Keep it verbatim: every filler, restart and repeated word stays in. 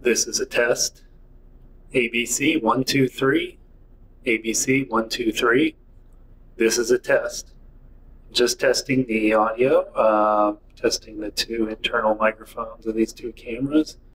This is a test. A B C one two three. A B C one two three. This is a test. Just testing the audio, uh, testing the two internal microphones of these two cameras.